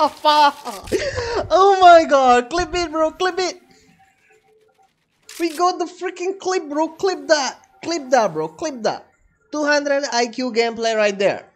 Oh my god, clip it, bro, clip it. We got the freaking clip, bro. Clip that, bro, clip that. 200 IQ gameplay right there.